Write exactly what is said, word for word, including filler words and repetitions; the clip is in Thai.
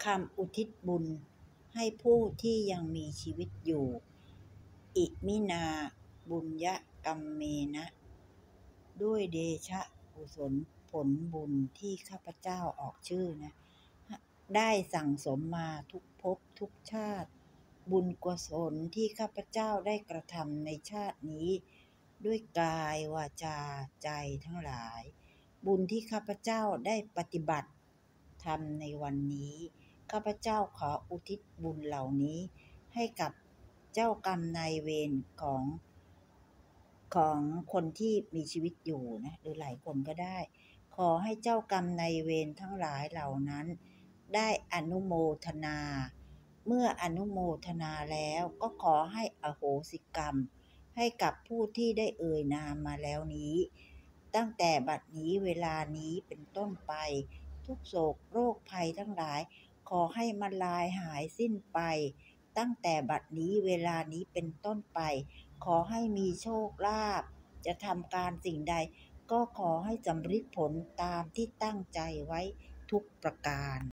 คำอุทิศบุญให้ผู้ที่ยังมีชีวิตอยู่ อิมินาบุญญกรรมเมนะ ด้วยเดชะกุศลผลบุญที่ข้าพเจ้าออกชื่อนะได้สั่งสมมาทุกภพทุกชาติ บุญกุศลที่ข้าพเจ้าได้กระทำในชาตินี้ ด้วยกายวาจาใจทั้งหลาย บุญที่ข้าพเจ้าได้ปฏิบัติทำในวันนี้ข้าพเจ้าขออุทิศบุญเหล่านี้ให้กับเจ้ากรรมนายเวรของของคนที่มีชีวิตอยู่นะหรือหลายคนก็ได้ขอให้เจ้ากรรมนายเวรทั้งหลายเหล่านั้นได้อนุโมทนาเมื่ออนุโมทนาแล้วก็ขอให้อโหสิกรรมให้กับผู้ที่ได้เอ่ยนามมาแล้วนี้ตั้งแต่บัดนี้เวลานี้เป็นต้นไปทุกโศกโรคภัยทั้งหลายขอให้มันลายหายสิ้นไปตั้งแต่บัดนี้เวลานี้เป็นต้นไปขอให้มีโชคลาภจะทำการสิ่งใดก็ขอให้สำเร็จผลตามที่ตั้งใจไว้ทุกประการ